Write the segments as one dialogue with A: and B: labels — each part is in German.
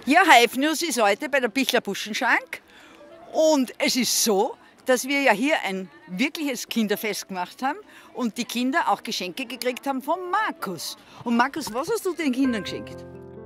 A: Ja, Hive News ist heute bei der Bichler Buschenschank und es ist so, dass wir ja hier ein wirkliches Kinderfest gemacht haben und die Kinder auch Geschenke gekriegt haben von Markus. Und Markus, was hast du den Kindern geschenkt?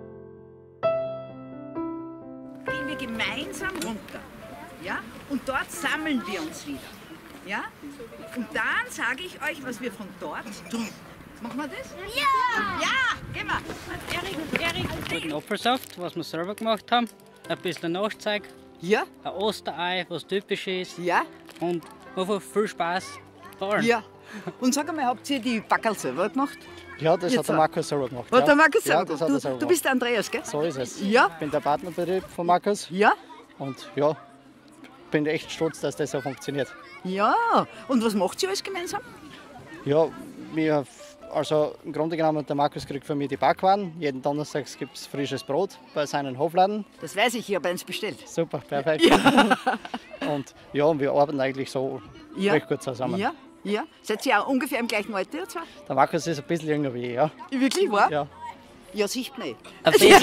A: Gehen wir gemeinsam runter, ja? Und dort sammeln wir uns wieder, ja? Und dann sage ich euch, was wir von dort tun. Machen wir das? Ja! Ja, gehen wir. Erik.
B: Guten Apfelsaft, was wir selber gemacht haben. Ein bisschen Nachzeig.
A: Ja?
B: Ein Osterei, was typisch ist.
A: Ja?
B: Und einfach viel Spaß bei allen.
A: Ja. Und sag einmal, habt ihr die Backerl selber gemacht?
C: Ja, das
A: Jetzt
C: hat der Markus selber gemacht.
A: Hat
C: ja.
A: der Markus selber
C: Ja, das
A: gemacht?
C: hat er
A: Du,
C: selber
A: du bist der Andreas, gell?
C: So ist es.
A: Ja?
C: Ich bin der Partnerbetrieb von Markus
A: Ja?
C: und ja, bin echt stolz, dass das so funktioniert.
A: Ja. Und was macht ihr alles gemeinsam?
C: Ja, also im Grunde genommen, der Markus kriegt von mir die Backwaren. Jeden Donnerstag gibt es frisches Brot bei seinen Hofladen.
A: Das weiß ich, ich habe eins bestellt.
C: Super, perfekt. Und ja, und wir arbeiten eigentlich so recht gut zusammen.
A: Ja, ja. Seid ihr auch ungefähr im gleichen Alter, ihr zwei?
C: Der Markus ist ein bisschen jünger wie ich, ja.
A: Wirklich, wahr?
C: Ja.
A: Ja, sieht man nicht.
B: Ein bisschen.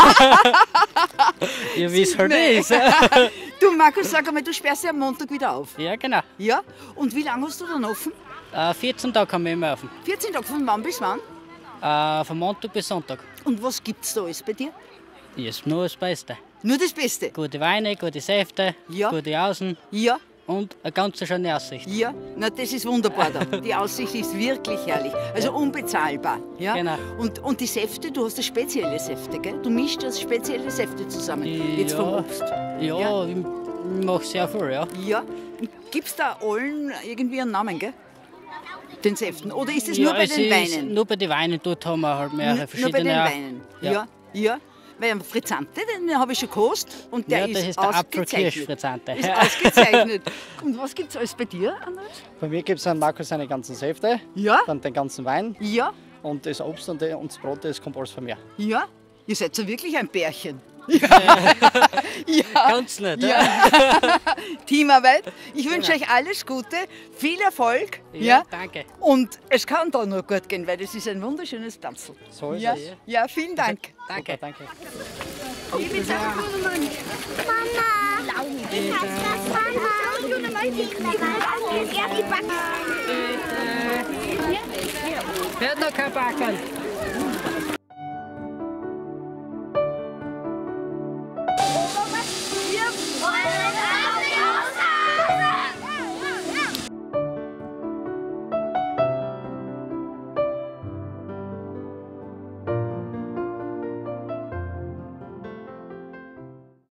B: Ja, wie es halt ist.
A: Du, Markus, sag einmal, du sperrst ja am Montag wieder auf.
B: Ja, genau.
A: Ja? Und wie lange hast du dann offen?
B: 14 Tage haben wir immer offen.
A: 14 Tage, von wann bis wann?
B: Von Montag bis Sonntag.
A: Und was gibt's da alles bei dir?
B: Ist nur das Beste.
A: Nur das Beste?
B: Gute Weine, gute Säfte,
A: Ja.
B: gute Außen
A: Ja,
B: und eine ganz schöne Aussicht.
A: ja. Na, das ist wunderbar da. Die Aussicht ist wirklich herrlich. Also unbezahlbar. Ja?
B: Genau.
A: Und die Säfte, du hast ja spezielle Säfte, gell? Du mischst das spezielle Säfte zusammen. Jetzt vom Obst.
B: Ja, ich mache sehr viel, ja.
A: Ja. Gibt's da allen irgendwie einen Namen, gell? Den Säften. Oder ist es
B: Ja,
A: nur bei
B: es
A: den
B: ist
A: Weinen?
B: Nur bei den Weinen, dort haben wir halt mehrere
A: Nur bei
B: verschiedene.
A: den Weinen.
B: Ja.
A: Ja. Ja. Weil ein Frizzante, den habe ich schon gekostet und der
B: Ja, das
A: ist
B: ist der
A: ausgezeichnet.
B: Apfelkirschfrizzante.
A: Ist ausgezeichnet. Und was gibt's alles bei dir, Andreas?
C: Bei mir gibt es an Markus seine ganzen Säfte,
A: Ja.
C: dann den ganzen Wein
A: Ja.
C: und das Obst und das Brot, das kommt alles von mir.
A: Ja. Ihr seid so wirklich ein Pärchen.
B: Ganz nicht.
A: Ja. Teamarbeit. Ich wünsche euch alles Gute, viel Erfolg.
B: Ja, danke.
A: Und es kann da nur gut gehen, weil das ist ein wunderschönes Platz.
C: So ist
A: Ja,
C: es.
A: ja, vielen Dank.
B: Danke.
C: Super, danke.
D: Mama, ich hab das Mama.
B: Hört noch kein Backen.